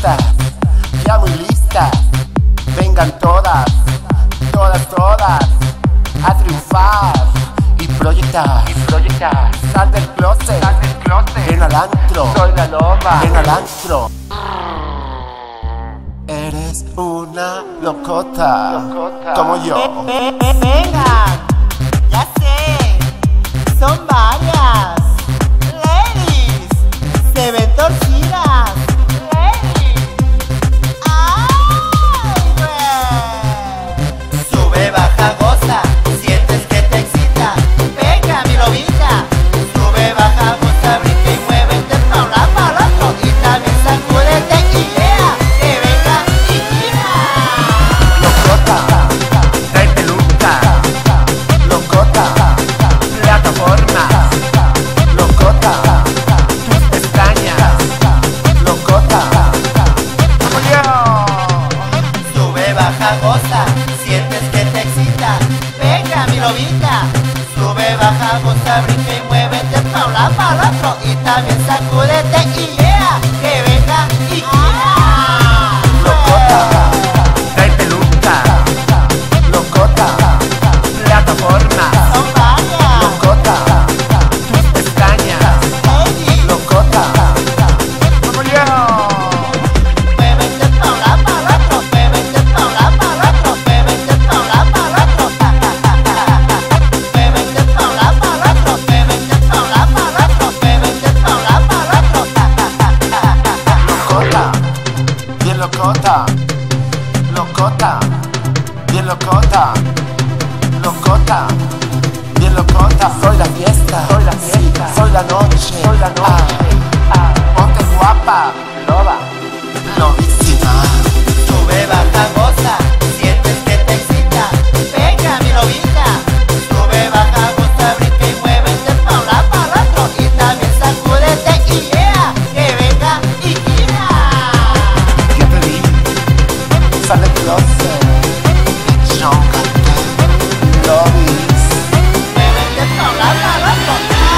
fiestas, ya muy listas. Vengan todas, todas, todas, a triunfar y proyectar. Sal del closet, ven al antro. Soy la loba, ven al antro. Eres una locota, como yo. Vengan, ya sé, son varias. Ladies, se ven torcidas. Ladies, ay, güey. Sube, baja, goza, sientes que te excita. Venga, mi lobita. Sube, baja, goza, brinca y muévete pa' un lado, pa' el otro. Y también sacúdete y yeah, que venga y gira. Locota, trae peluca. Locota, plataforma. Locota, tus pestañas. Locota, como yo. Sube, baja, goza, sientes que te excita. Venga, mi lobita. Sube, baja, goza, brinca y muévete pa' un lado, pa' el otro. Y también sacúdete y yeah, que venga y gira. Locota, trae peluca. Locota, plataforma. Son varias. Locota, tus pestañas. Ladies, Locota, como yo. muévete pa' un lado, pa' el otro. Muévete pa' un lado, pa' el otro. Muévete pa' un lado, pa' el otro. Muévete pa' un lado, pa' el otro. Muévete pa' un lado, pa' el otro. Muévete pa' un lado, pa' el otro. Locota, bien locota. Locota, bien locota. Locota, bien locota. Soy la fiesta, soy la noche, ponte guapa, loba, lobísima. Sube, baja, goza, sientes que te excita. Venga, mi lobita. Sube, baja, goza, brinca y muévete pa' un lado, pa' el otro. Y también sacúdete y yeah, que venga y gira. Ya te vi, sal del closet, chócate, lobis. Muévete pa' un lado, pa' el otro.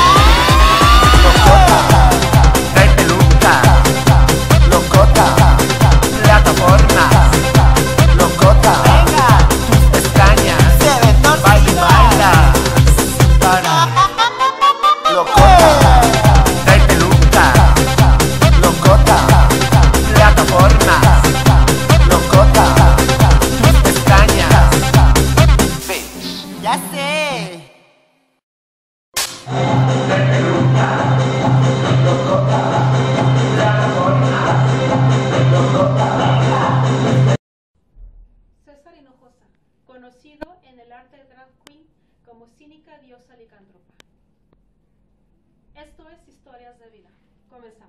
Locota, trae peluca. Locota, plataforma. Locota, Venga, tus pestañas. se ven torcidas. Baila, para. Locota, trae peluca. Locota, plataforma. Locota, tus pestañas. Bitch. Ya sé. César Hinojosa, conocido en el arte drag queen como cínica diosa licántropa. Esto es Historias de Vida. Comenzamos.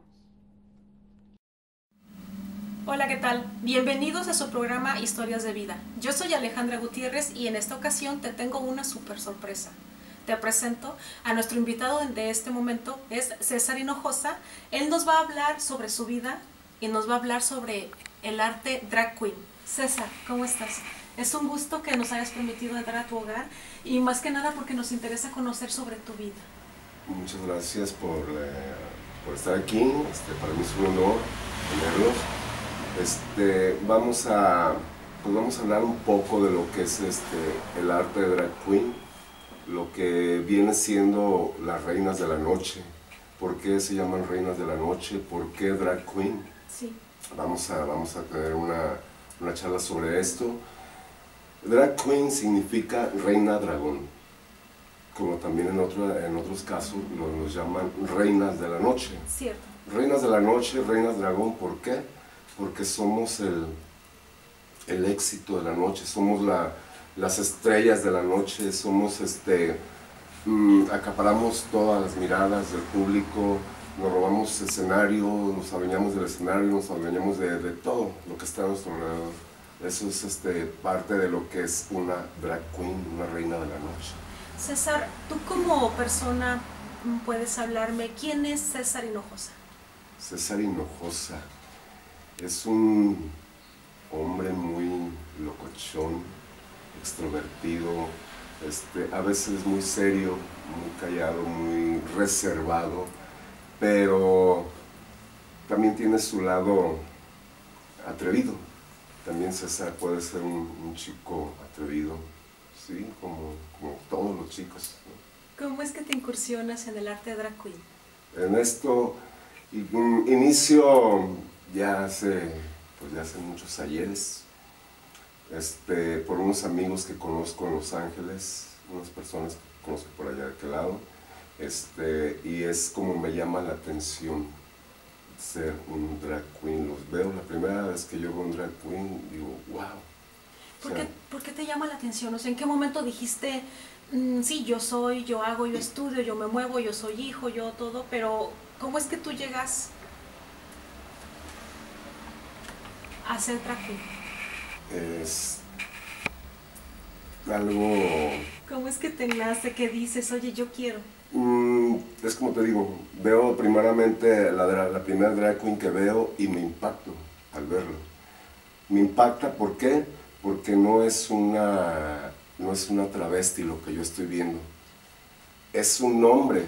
Hola, ¿qué tal? Bienvenidos a su programa Historias de Vida. Yo soy Alejandra Gutiérrez y en esta ocasión te tengo una súper sorpresa. Te presento a nuestro invitado de este momento, es César Hinojosa. Él nos va a hablar sobre su vida y nos va a hablar sobre el arte drag queen. César, ¿cómo estás? Es un gusto que nos hayas permitido entrar a tu hogar y más que nada porque nos interesa conocer sobre tu vida. Muchas gracias por estar aquí. Para mí es un honor tenerlos. Vamos a hablar un poco de lo que es el arte de drag queen, lo que viene siendo las reinas de la noche. ¿Por qué se llaman reinas de la noche? ¿Por qué drag queen? Sí. Vamos a tener una charla sobre esto. Drag queen significa reina dragón, como también en otros casos nos llaman reinas de la noche. Cierto. Reinas de la noche, reinas dragón, ¿por qué? Porque somos el éxito de la noche, somos las estrellas de la noche, somos acaparamos todas las miradas del público, nos robamos escenario, nos adueñamos del escenario, nos adueñamos de todo lo que está a nuestro alrededor. Eso es parte de lo que es una drag queen, una reina de la noche. César, tú como persona puedes hablarme, ¿quién es César Hinojosa? César Hinojosa es un hombre muy locochón, extrovertido, a veces muy serio, muy callado, muy reservado, pero también tiene su lado atrevido. También César puede ser un chico atrevido, sí, como todos los chicos, ¿no? ¿Cómo es que te incursionas en el arte de drag queen? En esto inicio ya hace muchos ayeres, por unos amigos que conozco en Los Ángeles, unas personas que conozco por allá de aquel lado, y es como me llama la atención ser un drag queen. Los veo, la primera vez que yo veo un drag queen, digo, wow. ¿Por qué te llama la atención? O sea, ¿en qué momento dijiste, sí, yo soy, yo hago, yo estudio, yo me muevo, yo soy hijo, yo todo, pero ¿cómo es que tú llegas a ser drag queen? Es algo... ¿Cómo es que te nace, que dices, oye, yo quiero? Es como te digo, veo primeramente la primera drag queen que veo y me impacto al verlo. Me impacta, ¿por qué? Porque no es una travesti lo que yo estoy viendo. Es un hombre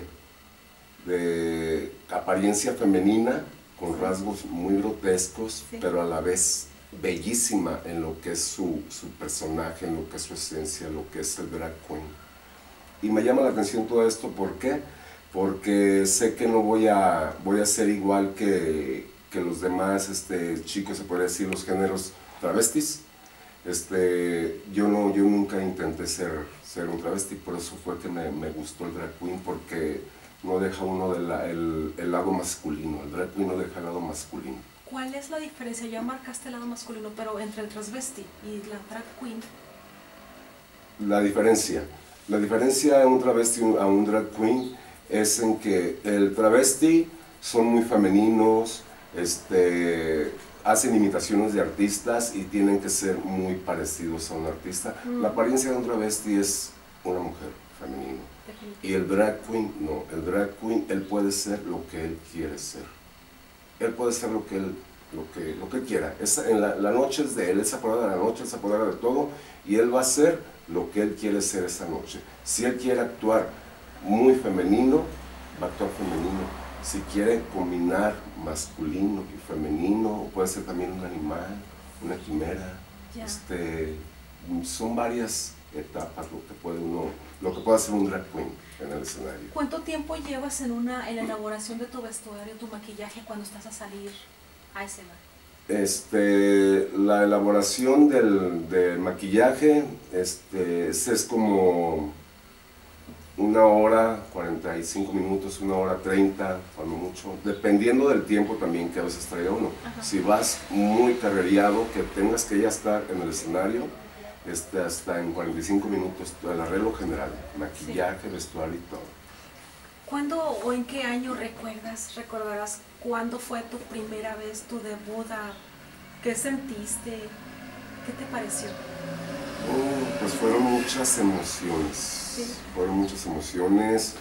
de apariencia femenina, con rasgos muy grotescos, sí, pero a la vez bellísima en lo que es su personaje, en lo que es su esencia, lo que es el drag queen. Y me llama la atención todo esto, ¿por qué? Porque sé que no voy a ser igual que los demás chicos, se podría decir, los géneros travestis. Yo nunca intenté ser un travesti, por eso fue que me gustó el drag queen, porque no deja uno el lado masculino, el drag queen no deja el lado masculino. ¿Cuál es la diferencia? Ya marcaste el lado masculino, pero entre el transvesti y la drag queen. La diferencia de un travesti a un drag queen es en que el travesti son muy femeninos, hacen imitaciones de artistas y tienen que ser muy parecidos a un artista. La apariencia de un travesti es una mujer femenina. Y el drag queen no, el drag queen él puede ser lo que él quiere ser. Él puede ser lo que él quiera. La noche es de él, él se apodera de la noche, él se apodera de todo y él va a ser lo que él quiere ser esa noche. Si él quiere actuar muy femenino, va a actuar femenino. Si quiere combinar masculino y femenino, puede ser también un animal, una quimera. Son varias etapas lo que puede hacer un drag queen en el escenario. ¿Cuánto tiempo llevas en la elaboración de tu vestuario, tu maquillaje cuando estás a salir a escena? La elaboración del maquillaje es como 1 hora 45 minutos, 1 hora 30, cuando mucho, dependiendo del tiempo también que a veces traiga uno. Ajá. Si vas muy carrereado, que tengas que ya estar en el escenario, hasta en 45 minutos, el arreglo general, maquillaje, sí, vestuario y todo. ¿Cuándo o en qué año recordarás cuándo fue tu primera vez, tu debut? ¿Qué sentiste? ¿Qué te pareció? Pues fueron muchas emociones. Sí. Fueron muchas emociones.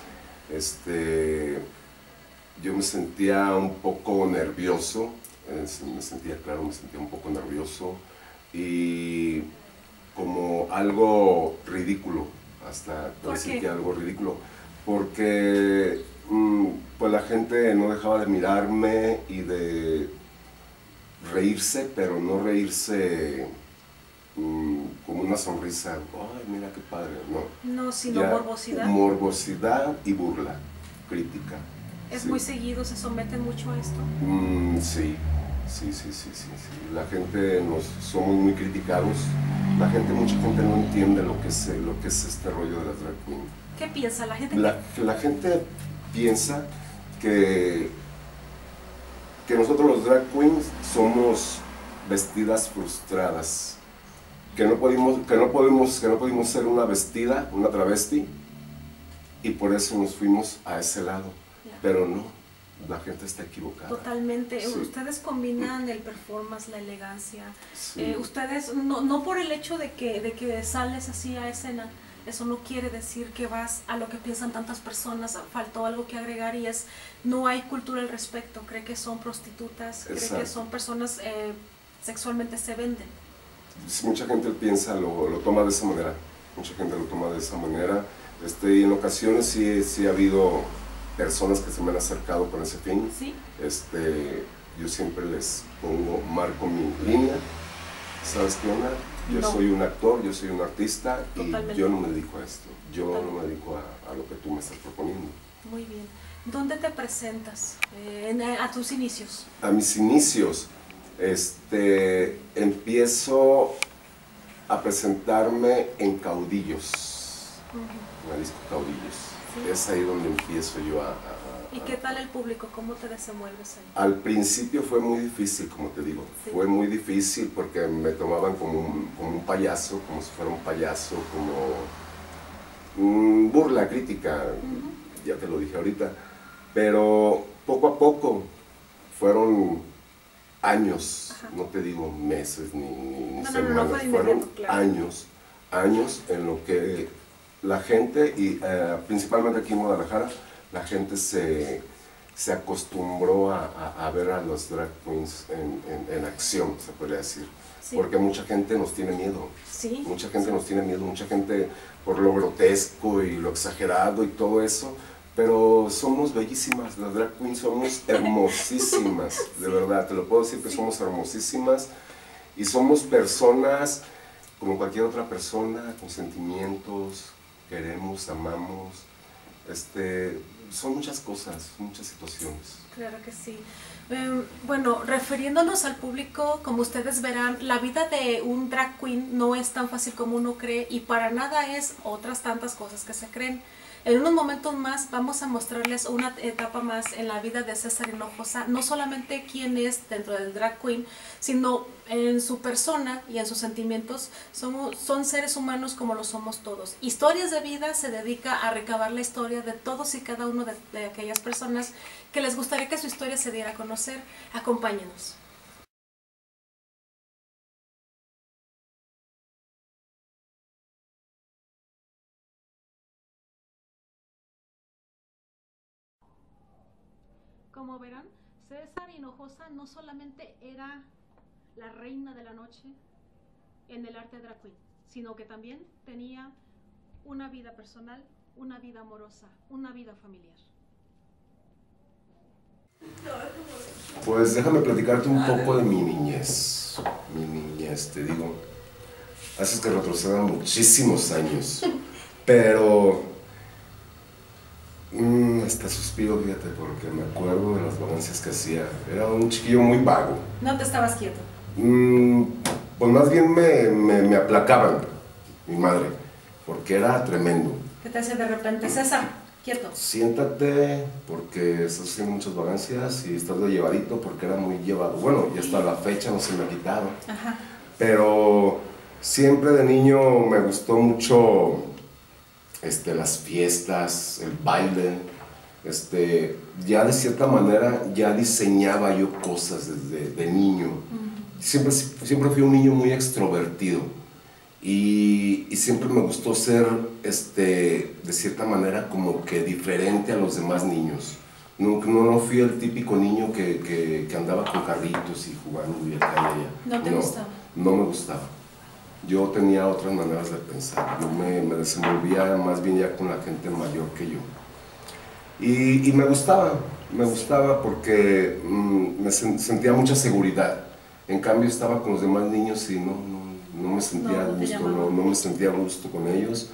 Yo me sentía un poco nervioso. Me sentía un poco nervioso. Y como algo ridículo, hasta decir que algo ridículo. Porque pues la gente no dejaba de mirarme y de reírse, pero no reírse como una sonrisa, ay, mira qué padre, no. No, sino ya, morbosidad. Morbosidad y burla, crítica. ¿Es sí. muy seguido? ¿Se someten mucho a esto? Sí. La gente somos muy criticados. Mucha gente no entiende lo que es este rollo de la drag queen. ¿Qué piensa la gente? La gente piensa que nosotros los drag queens somos vestidas frustradas, que no pudimos ser una travesti, y por eso nos fuimos a ese lado, pero no, la gente está equivocada. Totalmente. Sí. Ustedes combinan el performance, la elegancia. Sí. Ustedes, no por el hecho de que sales así a escena, eso no quiere decir que vas a lo que piensan tantas personas. Faltó algo que agregar y no hay cultura al respecto. Cree que son prostitutas, Exacto. cree que son personas sexualmente se venden. Mucha gente piensa, lo toma de esa manera. Mucha gente lo toma de esa manera. Y en ocasiones sí ha habido personas que se me han acercado con ese fin. ¿Sí? yo siempre les marco mi línea. ¿Sabes qué onda? Yo No. soy un actor, yo soy un artista y Totalmente. yo no me dedico a esto. Yo Totalmente. no me dedico a lo que tú me estás proponiendo. Muy bien. ¿Dónde te presentas a tus inicios? A mis inicios, empiezo a presentarme en Caudillos, en el disco Caudillos. Sí. Es ahí donde empiezo yo ¿Y qué tal el público? ¿Cómo te desenvuelves ahí? Al principio fue muy difícil, como te digo. Sí. Fue muy difícil porque me tomaban como un payaso, como si fuera un payaso, como burla, crítica, ya te lo dije ahorita. Pero poco a poco fueron años, Ajá. no te digo meses ni No, semanas, fue de fueron inmediato, claro. años en lo que la gente, y principalmente aquí en Guadalajara, la gente se acostumbró a ver a los drag queens en acción, se podría decir. Sí. Porque mucha gente nos tiene miedo. Sí. Mucha gente nos tiene miedo, mucha gente por lo grotesco y lo exagerado y todo eso. Pero somos bellísimas, las drag queens somos hermosísimas, de verdad, te lo puedo decir que somos hermosísimas. Y somos personas como cualquier otra persona, con sentimientos, queremos, amamos. Son muchas cosas, muchas situaciones. Claro que sí. Bueno, refiriéndonos al público, como ustedes verán, la vida de un drag queen no es tan fácil como uno cree y para nada es otras tantas cosas que se creen. En unos momentos más vamos a mostrarles una etapa más en la vida de César Hinojosa, no solamente quién es dentro del drag queen, sino en su persona y en sus sentimientos. Son seres humanos como lo somos todos. Historias de Vida se dedica a recabar la historia de todos y cada uno de aquellas personas que les gustaría que su historia se diera a conocer. Acompáñenos. Como verán, César Hinojosa no solamente era la reina de la noche en el arte drag queen, sino que también tenía una vida personal, una vida amorosa, una vida familiar. Pues déjame platicarte un poco de mi niñez. Mi niñez, te digo, haces que retroceda muchísimos años, pero hasta suspiro, fíjate, porque me acuerdo de las vagancias que hacía. Era un chiquillo muy vago. No te estabas quieto. Pues más bien me aplacaban, mi madre, porque era tremendo. ¿Qué te hacía de repente? César, quieto. Siéntate, porque estás haciendo muchas vagancias y estás de llevadito, porque era muy llevado. Bueno, y hasta la fecha no se me ha quitado. Ajá. Pero siempre de niño me gustó mucho las fiestas, el baile. Ya de cierta manera ya diseñaba yo cosas desde niño. Siempre fui un niño muy extrovertido y siempre me gustó ser de cierta manera como que diferente a los demás niños. No fui el típico niño que andaba con carritos y jugando y acá y allá. ¿No te gustaba? No me gustaba. Yo tenía otras maneras de pensar. Yo me desenvolvía más bien ya con la gente mayor que yo. Y me gustaba porque sentía mucha seguridad. En cambio estaba con los demás niños y no me sentía a gusto, no me sentía a gusto con ellos.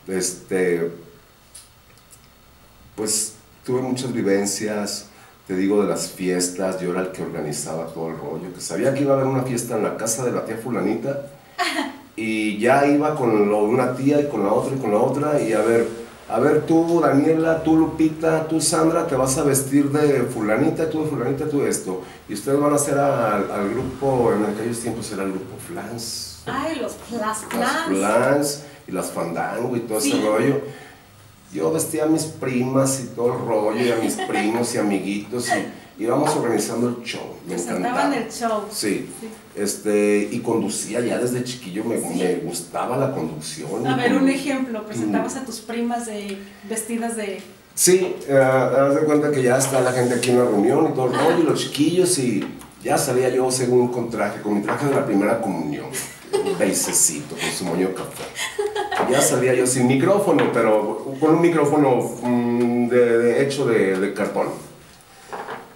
Pues tuve muchas vivencias, te digo, de las fiestas. Yo era el que organizaba todo el rollo, que sabía que iba a haber una fiesta en la casa de la tía fulanita y ya iba con una tía y con la otra y a ver tú Daniela, tú Lupita, tú Sandra, te vas a vestir de fulanita, tú de fulanita, tú esto. Y ustedes van a hacer al grupo, en aquellos tiempos era el grupo Flans. Ay, las Flans y las Fandango y todo ese rollo. Yo vestía a mis primas y todo el rollo, y a mis primos y amiguitos, y íbamos organizando el show. Me encantaba. el show. Sí. Y conducía ya desde chiquillo, me gustaba la conducción. A ver, un ejemplo, presentabas a tus primas vestidas de... Sí, haz de cuenta que ya está la gente aquí en la reunión y todo el rollo, y los chiquillos, y ya salía yo según con mi traje de la primera comunión, un beisecito con su moño café. Ya salía yo sin micrófono, pero con un micrófono hecho de cartón.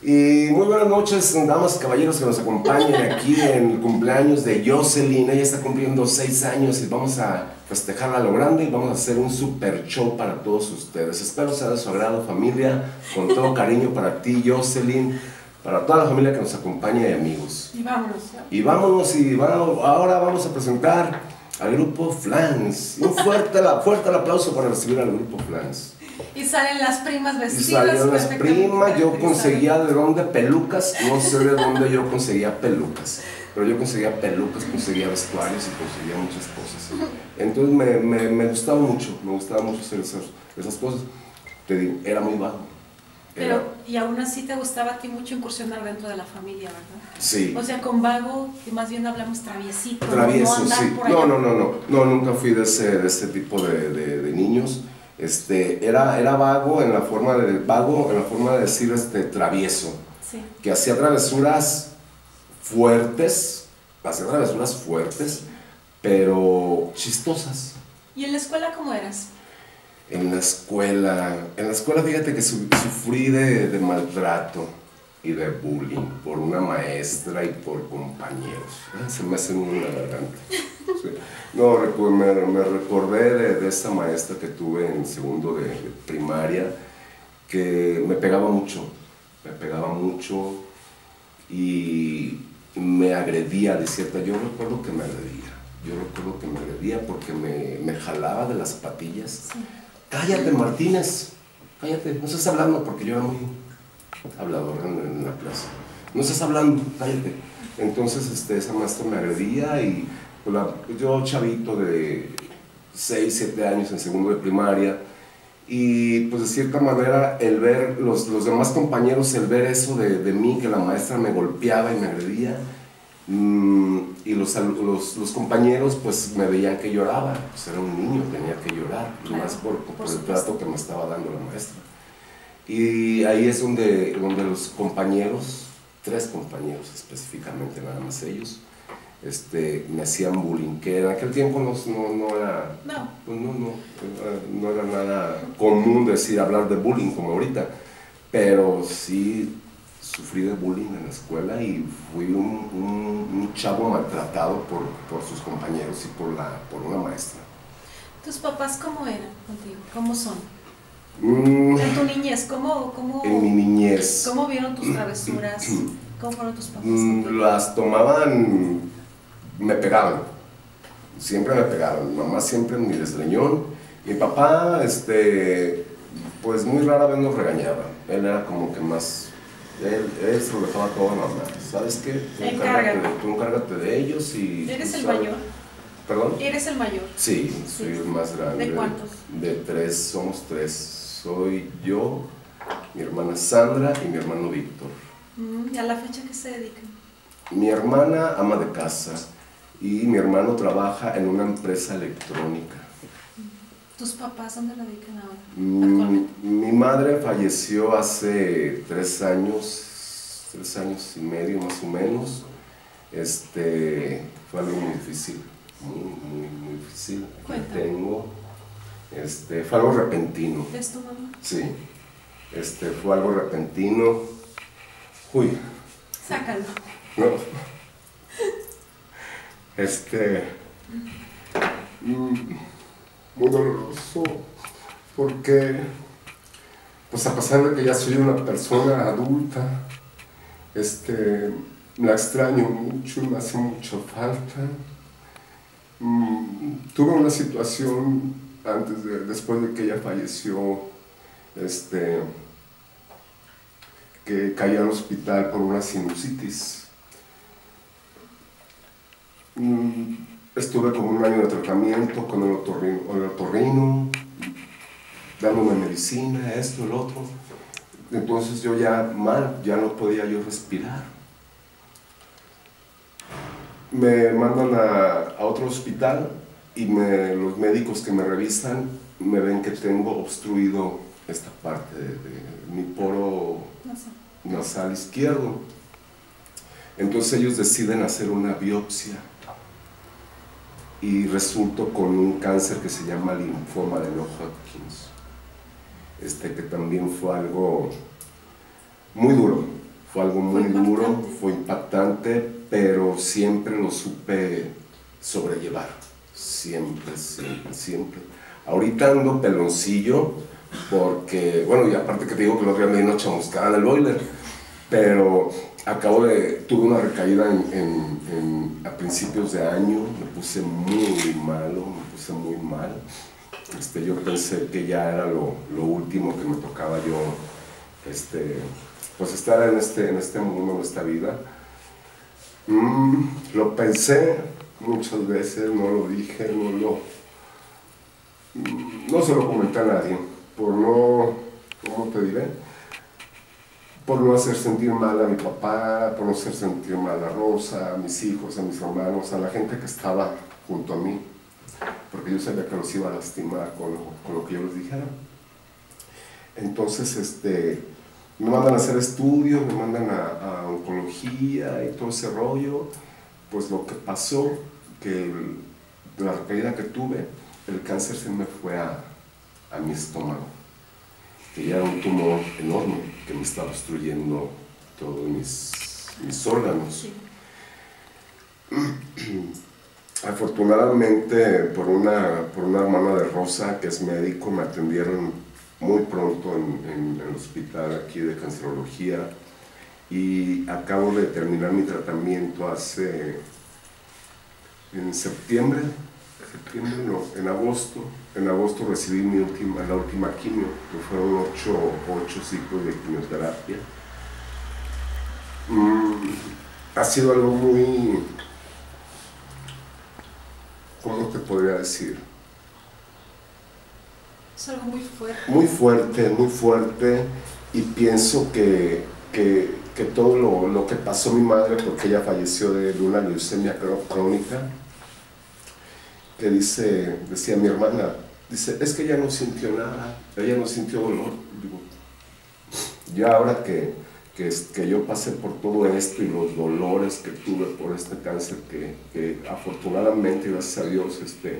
Y muy buenas noches, damas y caballeros que nos acompañan aquí en el cumpleaños de Jocelyn. Ella está cumpliendo 6 años y vamos a festejarla a lo grande y vamos a hacer un super show para todos ustedes. Espero sea de su agrado, familia, con todo cariño para ti, Jocelyn, para toda la familia que nos acompaña y amigos. Y vámonos. Y vámonos ahora vamos a presentar al grupo Flans. Un fuerte el aplauso para recibir al grupo Flans. Y salen las primas Y vestidas. salieron las perfectamente primas, yo caracterizadas. conseguía de dónde pelucas, no sé de dónde yo conseguía pelucas, pero yo conseguía pelucas, conseguía vestuarios y conseguía muchas cosas. Entonces me gustaba mucho hacer esas cosas. Te digo, era muy vago. Pero, y aún así te gustaba a ti mucho incursionar dentro de la familia, ¿verdad? Sí. O sea, con vago, que más bien hablamos traviesito. Travieso, no andar sí. por allá. No, nunca fui de ese tipo de niños. Era vago en la forma de decir travieso, Sí. que hacía travesuras fuertes, pero chistosas. ¿Y en la escuela cómo eras? En la escuela fíjate que sufrí de maltrato y de bullying por una maestra y por compañeros. Se me hace muy en la garganta. Sí. No, me recordé de esa maestra que tuve en segundo de primaria, que me pegaba mucho y me agredía de cierta. Yo recuerdo que me agredía porque me jalaba de las zapatillas. Sí. Cállate, Martínez, cállate, no estás hablando, porque yo era muy hablador en la clase. No estás hablando, cállate. Entonces esa maestra me agredía y pues, yo chavito de 6, 7 años en segundo de primaria, y pues de cierta manera el ver los demás compañeros, el ver eso de mí, que la maestra me golpeaba y me agredía, y los compañeros pues me veían que lloraba, pues era un niño, tenía que llorar, y Claro, más por el supuesto. trato que me estaba dando la maestra. Y ahí es donde los compañeros, 3 compañeros específicamente, nada más ellos, me hacían bullying, que en aquel tiempo no era, pues no era nada común hablar de bullying como ahorita, pero sí sufrí de bullying en la escuela y fui un chavo maltratado por sus compañeros y por una maestra. ¿Tus papás cómo eran contigo? ¿Cómo son? Mm, En tu niñez, ¿cómo en mi niñez. ¿Cómo vieron tus travesuras? ¿Cómo fueron tus papás contigo? Las tomaban, me pegaban, siempre me pegaban. Mi mamá siempre en mi desgreñón. Mi papá, pues muy rara vez nos regañaba. Él era como que más, él se lo dejaba todo a mamá. ¿Sabes qué? Tú encárgate de ellos y... ¿Eres el ¿sabes? mayor? ¿Perdón? ¿Eres el mayor? Sí, soy el más grande. ¿De cuántos? De 3, somos 3. Soy yo, mi hermana Sandra y mi hermano Víctor. ¿Y a la fecha que se dedican? Mi hermana ama de casa y mi hermano trabaja en una empresa electrónica. ¿Tus papás dónde la dedican ahora? Actualmente. Mi madre falleció hace 3 años, 3 años y medio más o menos. Fue algo muy difícil, muy difícil. Aquí Cuéntame. tengo, fue algo repentino. ¿Es tu mamá? Sí, fue algo repentino. Uy, Sácalo. no. Muy doloroso, porque, pues a pesar de que ya soy una persona adulta, la extraño mucho, me hace mucho falta. Tuve una situación después de que ella falleció, que caí al hospital por una sinusitis. Estuve como 1 año de tratamiento con el otorrino, dándome medicina, esto, el otro. Entonces yo ya no podía yo respirar. Me mandan a otro hospital y los médicos que me revisan me ven que tengo obstruido esta parte de mi poro nasal izquierdo. Entonces ellos deciden hacer una biopsia y resulto con un cáncer que se llama linfoma de No-Hodgkin, que también fue algo muy duro, Fue algo muy duro, fue impactante, pero siempre lo supe sobrellevar. Siempre, siempre, siempre. Ahorita ando peloncillo porque, bueno, y aparte que te digo que el otro día me vino chamuscada en el boiler, pero tuve una recaída a principios de año, me puse muy malo, me puse muy mal. Yo pensé que ya era lo último que me tocaba yo, pues estar en este mundo, en esta vida. Lo pensé muchas veces, no lo dije, no se lo comenté a nadie, por no, ¿cómo te diré? Por no hacer sentir mal a mi papá, por no hacer sentir mal a Rosa, a mis hijos, a mis hermanos, a la gente que estaba junto a mí, porque yo sabía que los iba a lastimar con lo que yo les dijera. Entonces, me mandan a hacer estudios, me mandan a oncología y todo ese rollo. Pues lo que pasó, que la recaída que tuve, el cáncer se me fue a mi estómago, que ya era un tumor enorme que me estaba destruyendo todos mis órganos. Sí. Afortunadamente, por una hermana de Rosa, que es médico, me atendieron muy pronto en el hospital aquí de cancerología, y acabo de terminar mi tratamiento en septiembre, no, en agosto. En agosto recibí la última quimio, que fueron 8 ciclos de quimioterapia. Ha sido algo muy, ¿cómo te podría decir? Es algo muy fuerte. Muy fuerte, y pienso que todo lo que pasó mi madre, porque ella falleció de una leucemia crónica, que decía mi hermana, dice, es que ella no sintió nada, ella no sintió dolor. Digo, ya ahora que yo pasé por todo esto y los dolores que tuve por este cáncer, que afortunadamente, gracias a Dios,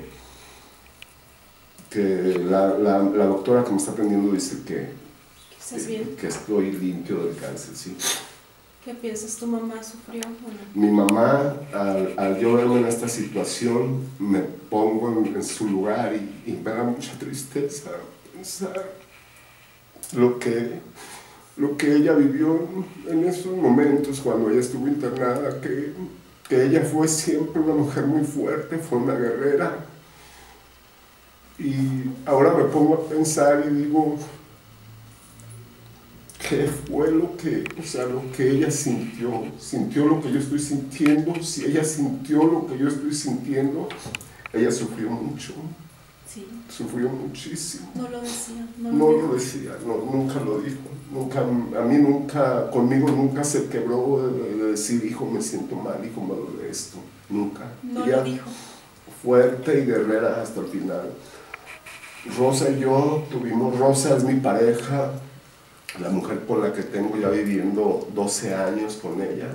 que la doctora que me está atendiendo dice que estoy limpio del cáncer, ¿sí? ¿Qué piensas? ¿Tu mamá sufrió o no? Mi mamá, al yo verme en esta situación, me pongo en su lugar y me da mucha tristeza pensar lo que ella vivió en esos momentos cuando ella estuvo internada, que ella fue siempre una mujer muy fuerte, fue una guerrera. Y ahora me pongo a pensar y digo, ¿qué fue lo que ella sintió? ¿Sintió lo que yo estoy sintiendo? Si ella sintió lo que yo estoy sintiendo, ella sufrió mucho. Sí. Sufrió muchísimo. No lo decía. Nunca lo dijo. Conmigo nunca se quebró de decir, hijo, me siento mal, hijo, me duele esto. Nunca. No ella lo dijo. Fuerte y guerrera hasta el final. Rosa y yo Rosa es mi pareja, la mujer con la que tengo ya viviendo 12 años con ella.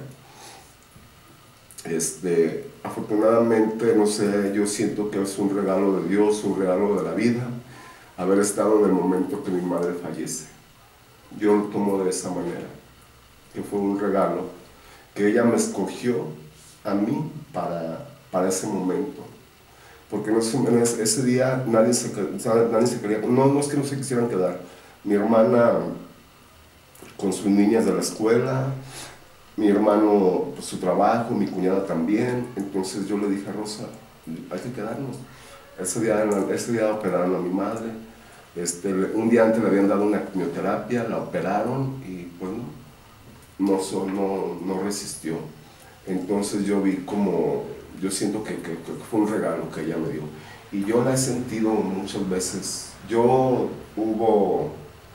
Afortunadamente, no sé, yo siento que es un regalo de Dios, un regalo de la vida, haber estado en el momento que mi madre fallece. Yo lo tomo de esa manera, que fue un regalo, que ella me escogió a mí para ese momento. Porque ese día nadie se quería, no es que no se quisieran quedar. Mi hermana con sus niñas de la escuela, mi hermano pues, su trabajo, mi cuñada también. Entonces yo le dije a Rosa, hay que quedarnos. Ese día operaron a mi madre. Un día antes le habían dado una quimioterapia, la operaron y bueno, no resistió. Entonces yo siento que fue un regalo que ella me dio. Y yo la he sentido muchas veces. Hubo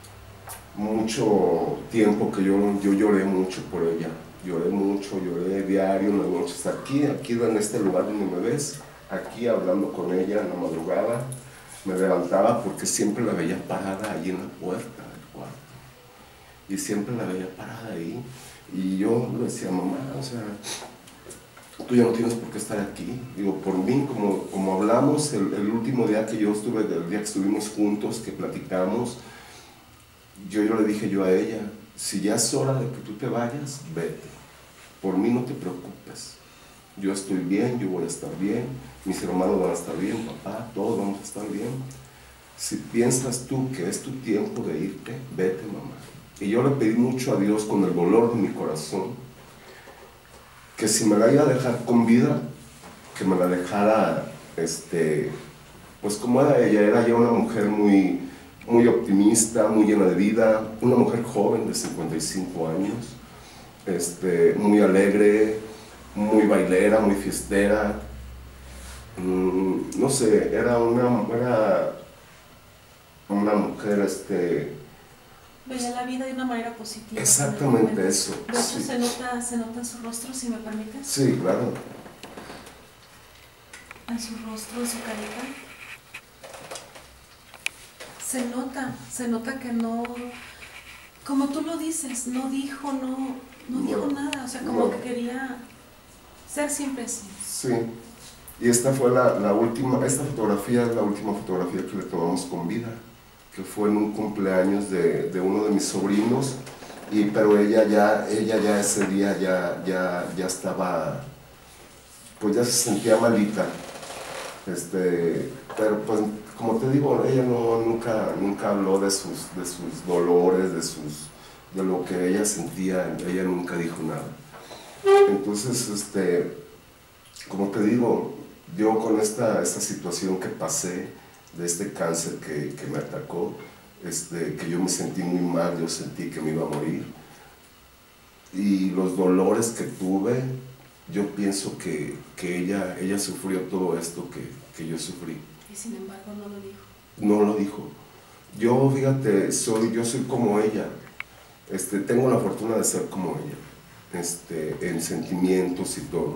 mucho tiempo que yo lloré mucho por ella. Lloré diario, en las noches, aquí en este lugar donde me ves, aquí hablando con ella en la madrugada. Me levantaba porque siempre la veía parada ahí en la puerta del cuarto. Y siempre la veía parada ahí. Y yo le decía, mamá, tú ya no tienes por qué estar aquí. Digo, por mí, como hablamos el último día que el día que estuvimos juntos, que platicamos, yo le dije a ella, si ya es hora de que tú te vayas, vete. Por mí no te preocupes. Yo estoy bien, yo voy a estar bien, mis hermanos van a estar bien, papá, todos vamos a estar bien. Si piensas tú que es tu tiempo de irte, vete, mamá. Y yo le pedí mucho a Dios con el dolor de mi corazón, que si me la iba a dejar con vida, que me la dejara, pues como era ya una mujer muy, muy optimista, muy llena de vida, una mujer joven de 55 años, muy alegre, muy bailera, muy fiestera, no sé, era una mujer, veía la vida de una manera positiva. Exactamente eso. De hecho, Sí. se nota en su rostro, si me permites. Sí, claro. En su rostro, en su carita. Se nota que no, como tú lo dices, no dijo nada, o sea, como No. que quería ser siempre así. Sí. Y esta fue esta fotografía es la última fotografía que le tomamos con vida, que fue en un cumpleaños de uno de mis sobrinos, pero ella ya ese día ya estaba, pues ya se sentía malita. Pero pues como te digo, ella nunca habló de sus dolores, de lo que ella sentía, ella nunca dijo nada. Entonces, como te digo, yo con esta situación que pasé, de este cáncer que me atacó, que yo me sentí muy mal, yo sentí que me iba a morir, y los dolores que tuve, yo pienso que ella sufrió todo esto que yo sufrí. Y sin embargo no lo dijo. No lo dijo. Yo, fíjate, yo soy como ella, tengo la fortuna de ser como ella, en sentimientos y todo.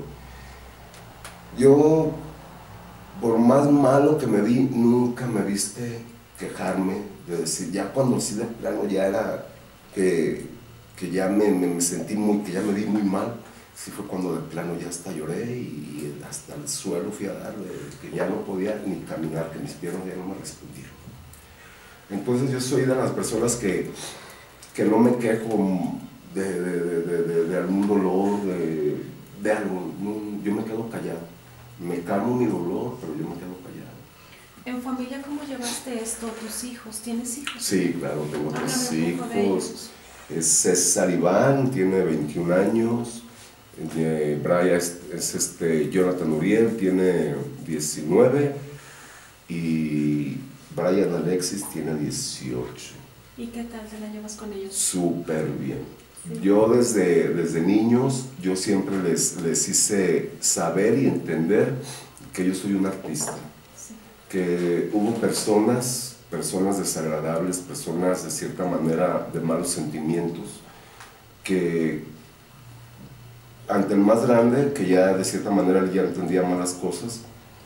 Yo, por más malo que me vi, nunca me viste quejarme, de decir, ya cuando sí de plano ya era que ya me sentí que ya me vi muy mal, sí fue cuando de plano ya hasta lloré y hasta el suelo fui a darle, que ya no podía ni caminar, que mis piernas ya no me respondieron. Entonces yo soy de las personas que no me quejo de algún dolor, de algo, no, yo me quedo callado. Me calmo mi dolor, pero yo me quedo callado. ¿En familia cómo llevaste esto? ¿Tus hijos? ¿Tienes hijos? Sí, claro, tengo Háblame 3 un poco de hijos. ellos. Es César Iván, tiene 21 años. Brian es Jonathan Uriel, tiene 19. Y Brian Alexis tiene 18. ¿Y qué tal te la llevas con ellos? Súper bien. Sí. Yo desde niños, yo siempre les hice saber y entender que yo soy un artista. Sí. Que hubo personas desagradables, personas de cierta manera de malos sentimientos, que ante el más grande, que ya de cierta manera ya entendía malas cosas,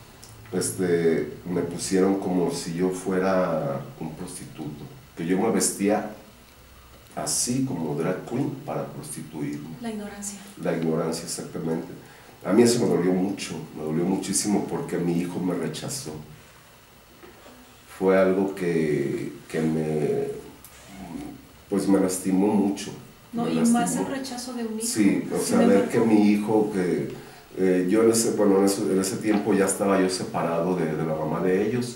me pusieron como si yo fuera un prostituto, que yo me vestía así como drag queen para prostituirme. La ignorancia. La ignorancia, exactamente. A mí eso me dolió muchísimo porque mi hijo me rechazó. Fue algo que me lastimó mucho. No, me y lastimó. más el rechazo de un hijo. Sí, o sea, Sin ver embargo, que mi hijo, yo en ese tiempo ya estaba yo separado de la mamá de ellos,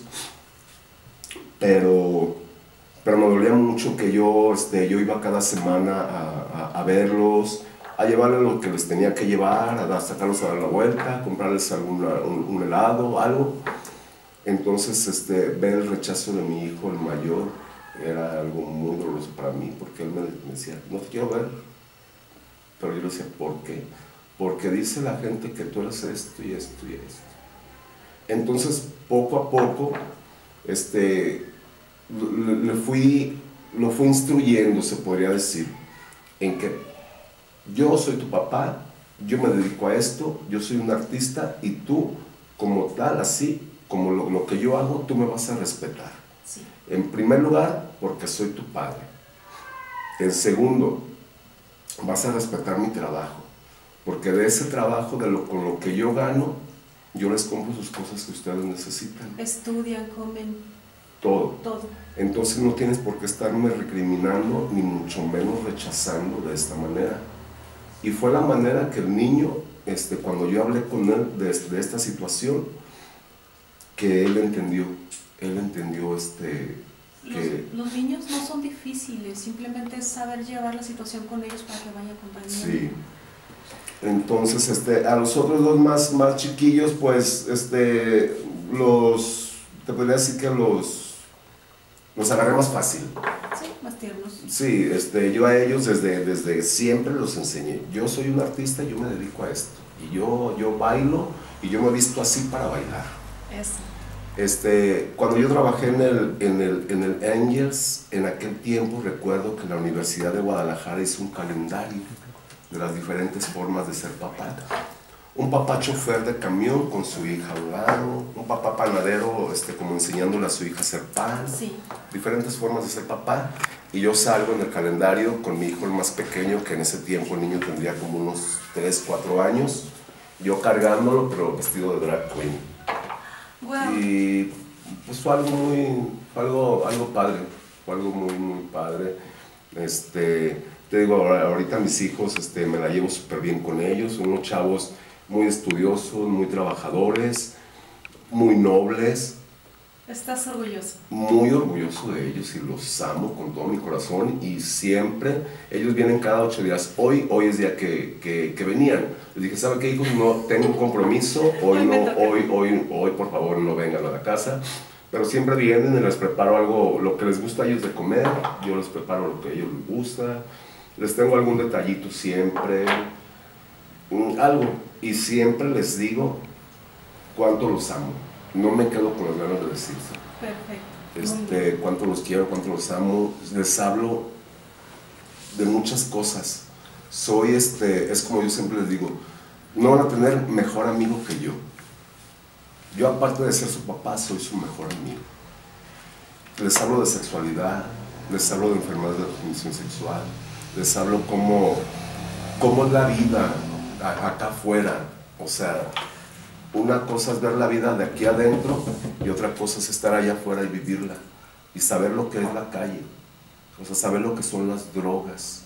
pero me dolía mucho que yo iba cada semana a verlos, a llevarles lo que les tenía que llevar, a sacarlos a dar la vuelta, comprarles un helado, algo. Entonces, ver el rechazo de mi hijo, el mayor, era algo muy doloroso para mí, porque él me decía, no te quiero ver. Pero yo le decía, ¿por qué? Porque dice la gente que tú eres esto y esto y esto. Entonces, poco a poco, lo fui instruyendo, se podría decir, en que yo soy tu papá, yo me dedico a esto, yo soy un artista y tú, como tal, así, como lo que yo hago, tú me vas a respetar. sí. En primer lugar, porque soy tu padre. En segundo, vas a respetar mi trabajo, porque de ese trabajo, con lo que yo gano, yo les compro sus cosas que ustedes necesitan. Estudian, comen. todo. Todo. Entonces no tienes por qué estarme recriminando, ni mucho menos rechazando de esta manera. Y fue la manera que el niño, cuando yo hablé con él de esta situación, que él entendió que... Los niños no son difíciles, simplemente es saber llevar la situación con ellos para que vayan comprendiendo. Sí. Entonces, a los otros dos más chiquillos, pues, te podría decir que los agarré más fácil. Sí, más tiernos. Sí, yo a ellos desde siempre los enseñé. Yo soy un artista y yo me dedico a esto. Y yo bailo y yo me he visto así para bailar. Eso. Cuando yo trabajé en el Angels, en aquel tiempo recuerdo que la Universidad de Guadalajara hizo un calendario de las diferentes formas de ser papá. Un papá chofer de camión con su hija al lado, un papá panadero como enseñándole a su hija a hacer pan, Sí. diferentes formas de ser papá. Y yo salgo en el calendario con mi hijo el más pequeño, que en ese tiempo el niño tendría como unos 3, 4 años, yo cargándolo, pero vestido de drag queen. Wow. Y pues fue algo padre, fue algo muy padre. Te digo, ahorita mis hijos, me la llevo súper bien con ellos, son unos chavos muy estudiosos, muy trabajadores, muy nobles. ¿Estás orgulloso? Muy orgulloso de ellos y los amo con todo mi corazón, y siempre, ellos vienen cada 8 días. Hoy es día que venían. Les dije, ¿sabe qué, hijos? No tengo un compromiso, hoy por favor no vengan a la casa. Pero siempre vienen y les preparo algo, lo que les gusta a ellos de comer, yo les preparo lo que a ellos les gusta. Les tengo algún detallito siempre, algo, y siempre les digo cuánto los amo. No me quedo con las ganas de decirse. Perfecto. Cuánto los quiero, cuánto los amo. Les hablo de muchas cosas. Es como yo siempre les digo, no van a tener mejor amigo que yo. Yo, aparte de ser su papá, soy su mejor amigo. Les hablo de sexualidad, les hablo de enfermedades de transmisión sexual, les hablo cómo es la vida acá afuera. O sea, una cosa es ver la vida de aquí adentro y otra cosa es estar allá afuera y vivirla y saber lo que es la calle, o sea, saber lo que son las drogas.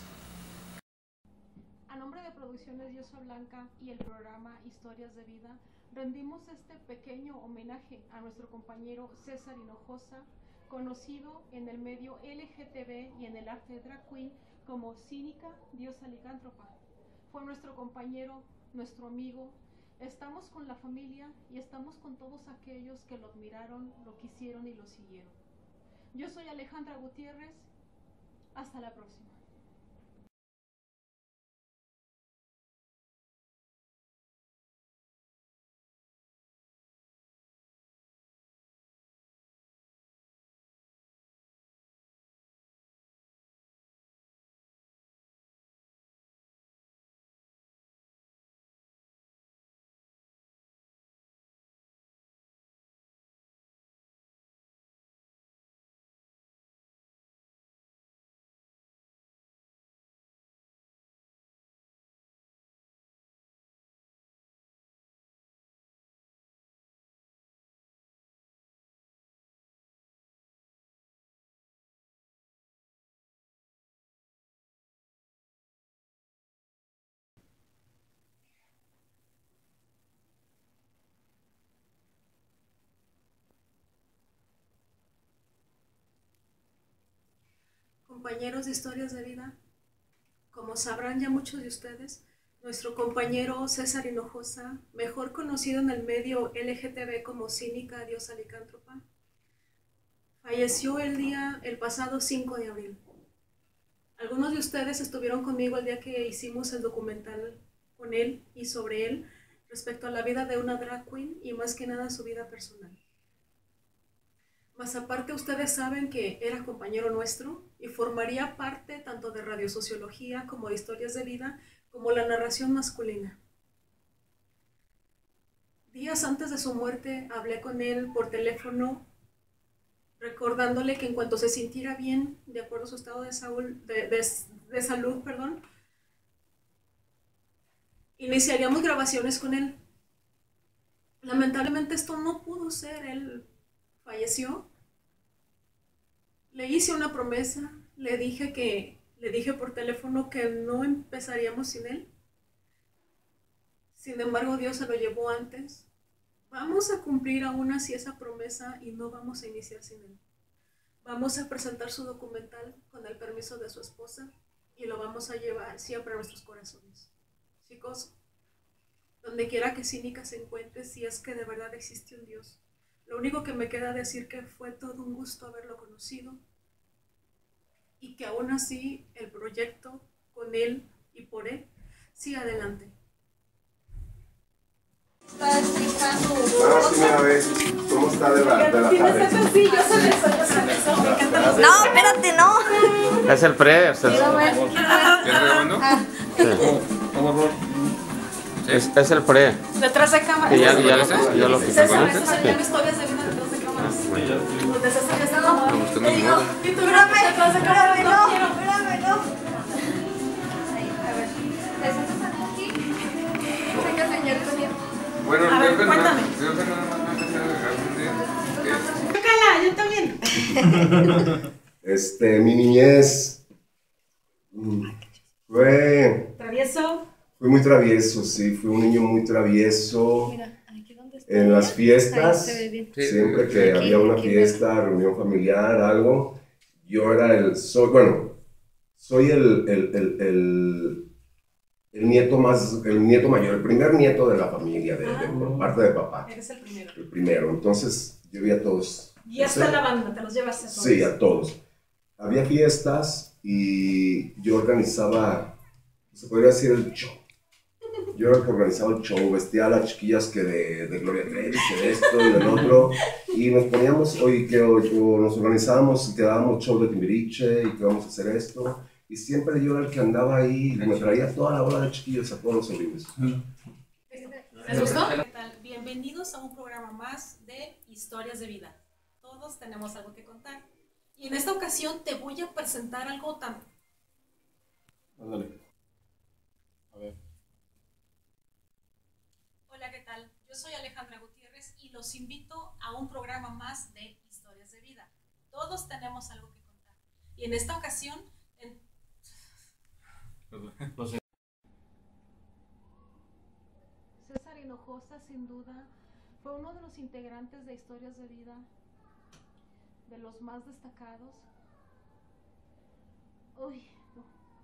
A nombre de Producciones Diosa Blanca y el programa Historias de Vida, rendimos este pequeño homenaje a nuestro compañero César Hinojosa, conocido en el medio LGTB y en el arte de drag queen como Cínica Diosa Licántropa. Fue nuestro compañero, nuestro amigo. Estamos con la familia y estamos con todos aquellos que lo admiraron, lo quisieron y lo siguieron. Yo soy Alejandra Gutiérrez. Hasta la próxima. Compañeros de Historias de Vida, como sabrán ya muchos de ustedes, nuestro compañero César Hinojosa, mejor conocido en el medio LGTB como Cínica Diosa Licántropa, falleció el pasado 5 de abril. Algunos de ustedes estuvieron conmigo el día que hicimos el documental con él y sobre él respecto a la vida de una drag queen y más que nada su vida personal. Más aparte, ustedes saben que era compañero nuestro y formaría parte tanto de radiosociología como de historias de vida, como la narración masculina. Días antes de su muerte hablé con él por teléfono, recordándole que en cuanto se sintiera bien, de acuerdo a su estado de salud, iniciaríamos grabaciones con él. Lamentablemente esto no pudo ser, él falleció. Le hice una promesa, le dije por teléfono que no empezaríamos sin él. Sin embargo, Dios se lo llevó antes. Vamos a cumplir aún así esa promesa y no vamos a iniciar sin él. Vamos a presentar su documental con el permiso de su esposa y lo vamos a llevar siempre a nuestros corazones. Chicos, donde quiera que Cínica se encuentre, si es que de verdad existe un Dios, lo único que me queda decir que fue todo un gusto haberlo conocido y que aún así el proyecto con él y por él sigue adelante. Ah, primera vez. ¿Cómo está de la cabeza? Sí, yo sé eso, me encanta. No, espérate, no. Es el pre, o sea, ¿Quieres grabando? es el pre. Detrás de cámara. Que ya lo quité. César, eso serían historias de vida detrás de cámaras. Donde César ya está como... Buscando mi modo. Y tú detrás de cámaras. Espérame, no. Ahí, a ver. ¿Te sientas aquí? Sé que el señor conmigo. Bueno, A ver, cuéntame. Yo nada más me empecé a agregar un día. Cala, yo también. Mi niñez fue Travieso. muy travieso, sí, fui un niño muy travieso. Mira, aquí donde está. En las fiestas, Ahí se ve bien. Sí, siempre que había una fiesta, reunión familiar, algo, yo era soy el nieto mayor, el primer nieto de la familia, por parte de papá. Eres el primero. El primero, entonces yo vi a todos. Y hasta la banda, te los llevas a todos. Sí, a todos. Había fiestas y yo organizaba, se podría decir, el show. Yo era el que organizaba el show, vestía a las chiquillas que de Gloria Trevi, que de esto y del otro, y nos poníamos, o nos organizábamos y que dábamos show de Timbiriche y que vamos a hacer esto, y siempre yo era el que andaba ahí y me traía toda la bola de chiquillos a todos los sobrinos. ¿Les gustó? ¿Qué tal? Bienvenidos a un programa más de Historias de Vida. Todos tenemos algo que contar. Y en esta ocasión te voy a presentar algo tan... Ándale. A ver. Hola, ¿qué tal? Yo soy Alejandra Gutiérrez y los invito a un programa más de Historias de Vida. Todos tenemos algo que contar. Y en esta ocasión... César Hinojosa, sin duda, fue uno de los integrantes de Historias de Vida, de los más destacados. Uy, no.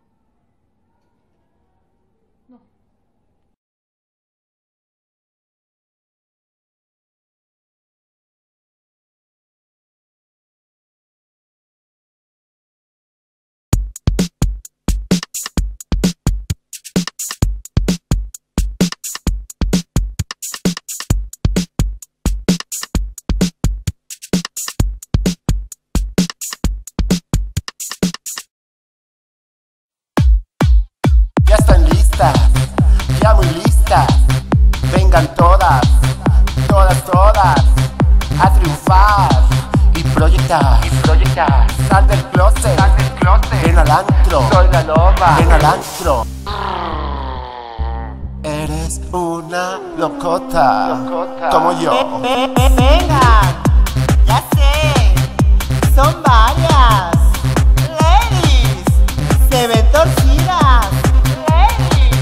No. Ya están listas, ya muy listas. Vengan todas, todas, a triunfar y proyectar. Sal del closet, ven al antro. Soy la loba, ven al antro. Eres una locota, como yo. Vengan, ya sé, son varias. Ladies, se ven torcidas. Ladies,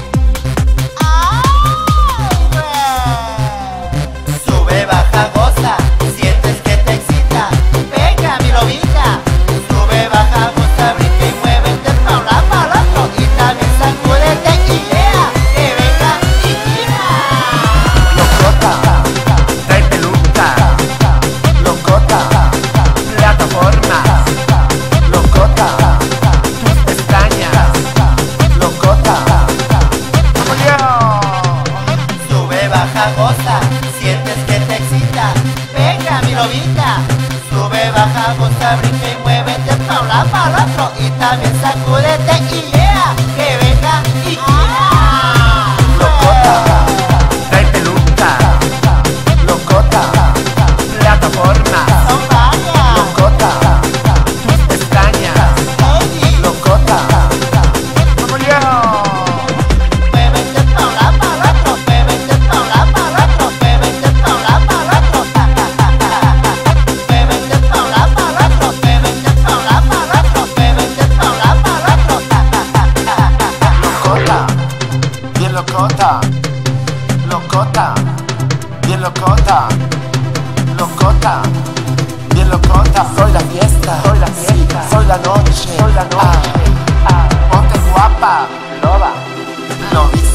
ay, güey. Sube, baja, goza, sientes que te excita. Venga, mi lobita. Sube, baja, goza, brinca y muévete pa' un lado, pa' el otro. Y también sacúdete y lea, que venga y gira. Locota, trae peluca. Locota, plataforma. Locota, tus pestañas. Locota, como yo. Sube, baja, goza, sientes que te excita. Venga, mi lobita. Sube, baja, goza, brinca y muévete pa' un lado, pa' el otro. Y también sacúdete y lea, que venga y gira. Locota, trae peluca. Locota, plataforma. Son varias. Locota, tus pestañas. Ladies, Locota, como yo. muévete pa' un lado, pa' el otro. Muévete pa' un lado, pa' el otro. Muévete pa' un lado, pa' el otro. Muévete pa' un lado, pa' el otro. Muévete pa' un locota, locota, bien locota. Soy la fiesta, soy la fiesta, soy la noche, soy la noche. Ponte guapa, loba, lo dice.